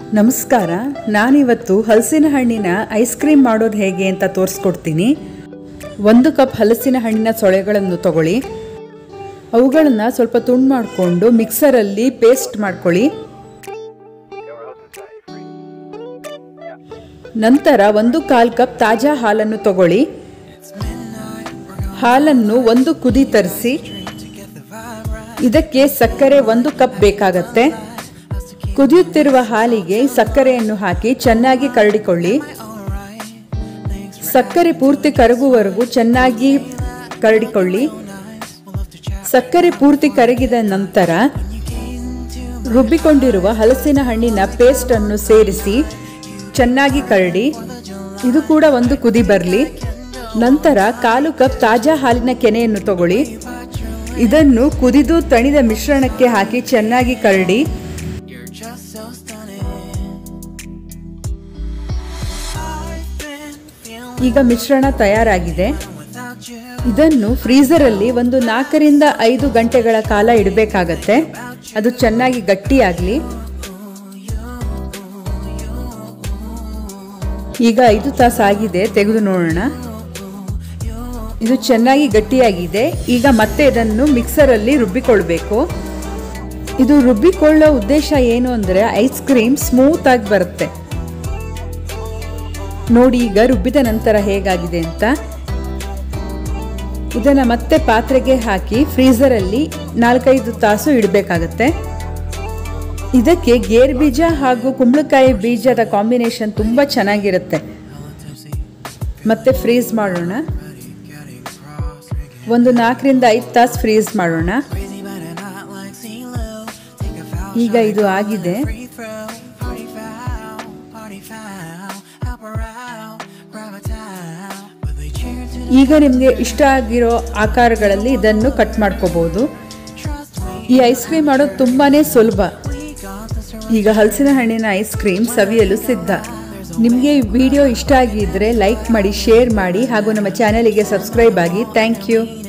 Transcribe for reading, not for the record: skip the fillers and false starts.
ನಮಸ್ಕಾರ, ನಾನಿವತ್ತು ಹಲಸಿನ ಹಣ್ಣಿನ ಐಸ್ ಕ್ರೀಮ್ ಮಾಡೋದು ಹೇಗೆ ಅಂತ ತೋರಿಸ್ಕೊಡ್ತೀನಿ. 1 ಕಪ್ ಹಲಸಿನ ಹಣ್ಣಿನ ಸೊಳೆಗಳನ್ನು ತಗೊಳ್ಳಿ. ಅವುಗಳನ್ನು ಸ್ವಲ್ಪ ತುಂಡು ಮಾಡಿಕೊಂಡು ಮಿಕ್ಸರಲ್ಲಿ ಪೇಸ್ಟ್ ಮಾಡ್ಕೊಳ್ಳಿ. ನಂತರ 1/4 ಕಪ್ ತಾಜಾ ಹಾಲನ್ನು ತಗೊಳ್ಳಿ. ಹಾಲನ್ನು 1 ಕುದಿ ತರಿಸಿ. ಇದಕ್ಕೆ ಸಕ್ಕರೆ 1 ಕಪ್ ಬೇಕಾಗತ್ತೆ. ಕುದಿಯುತ್ತಿರುವ ಹಾಲಿಗೆ ಸಕ್ಕರೆಯನ್ನು ಹಾಕಿ ಚೆನ್ನಾಗಿ ಕರಡಿಕೊಳ್ಳಿ. ಸಕ್ಕರೆ ಪೂರ್ತಿ ಕರಗುವವರೆಗೂ ಚೆನ್ನಾಗಿ ಕರಡಿಕೊಳ್ಳಿ. ಸಕ್ಕರೆ ಪೂರ್ತಿ ಕರಗಿದ ನಂತರ ರುಬ್ಬಿಕೊಂಡಿರುವ ಹಲಸಿನ ಹಣ್ಣಿನ ಪೇಸ್ಟ್ ಅನ್ನು ಸೇರಿಸಿ ಚೆನ್ನಾಗಿ ಕರಡಿ. ಇದು ಕೂಡ 1 ಕುದಿ ಬರಲಿ. ನಂತರ 1/4 ಕಪ್ ತಾಜಾ ಹಾಲಿನ ಕೆನೆಯನ್ನು ತಗೊಳ್ಳಿ. ಇದನ್ನು ಕುದಿದು ತಣಿದ ಮಿಶ್ರಣಕ್ಕೆ ಹಾಕಿ ಚೆನ್ನಾಗಿ ಕರಡಿ. ಈಗ ಮಿಶ್ರಣ ತಯಾರಾಗಿದೆ. ಇದನ್ನು ಫ್ರೀಜರಲ್ಲಿ 4 ರಿಂದ 5 ಗಂಟೆಗಳ ಕಾಲ ಇಡಬೇಕಾಗತ್ತೆ. ಅದು ಚೆನ್ನಾಗಿ ಗಟ್ಟಿಯಾಗಲಿ. ಈಗ 5 ತಾಸು ಆಗಿದೆ, ತೆಗೆದು ನೋಡೋಣ. ಇದು ಚೆನ್ನಾಗಿ ಗಟ್ಟಿಯಾಗಿದೆ. ಈಗ ಮತ್ತೆ ಇದನ್ನು ಮಿಕ್ಸರಲ್ಲಿ ರುಬ್ಬಿಕೊಳ್ಬೇಕು. ಇದು ರುಬ್ಬಿಕೊಳ್ಳೋ ಉದ್ದೇಶ ಏನು ಅಂದರೆ ಐಸ್ ಕ್ರೀಮ್ ಸ್ಮೂತ್ ಆಗಿ ಬರುತ್ತೆ. ನೋಡಿ ಈಗ ರುಬ್ಬಿದ ನಂತರ ಹೇಗಾಗಿದೆ ಅಂತ. ಇದನ್ನು ಮತ್ತೆ ಪಾತ್ರೆಗೆ ಹಾಕಿ ಫ್ರೀಜರಲ್ಲಿ 4-5 ತಾಸು ಇಡಬೇಕಾಗತ್ತೆ. ಇದಕ್ಕೆ ಗೇರು ಬೀಜ ಹಾಗೂ ಕುಂಬಳಕಾಯಿ ಬೀಜದ ಕಾಂಬಿನೇಷನ್ ತುಂಬ ಚೆನ್ನಾಗಿರುತ್ತೆ. ಮತ್ತೆ ಫ್ರೀಸ್ ಮಾಡೋಣ. 4 ರಿಂದ 5 ತಾಸು ಫ್ರೀಸ್ ಮಾಡೋಣ. ಈಗ ಇದು ಆಗಿದೆ. ಈಗ ನಿಮಗೆ ಇಷ್ಟ ಆಗಿರೋ ಆಕಾರಗಳಲ್ಲಿ ಇದನ್ನು ಕಟ್ ಮಾಡ್ಕೋಬಹುದು. ಈ ಐಸ್ ಕ್ರೀಮ್ ಮಾಡೋದು ತುಂಬಾನೇ ಸುಲಭ. ಈಗ ಹಲಸಿನ ಹಣ್ಣಿನ ಐಸ್ ಕ್ರೀಮ್ ಸವಿಯಲು ಸಿದ್ಧ. ನಿಮಗೆ ಈ ವಿಡಿಯೋ ಇಷ್ಟ ಆಗಿದ್ರೆ ಲೈಕ್ ಮಾಡಿ, ಶೇರ್ ಮಾಡಿ ಹಾಗೂ ನಮ್ಮ ಚಾನೆಲ್ಗೆ ಸಬ್ಸ್ಕ್ರೈಬ್ ಆಗಿ. Thank you.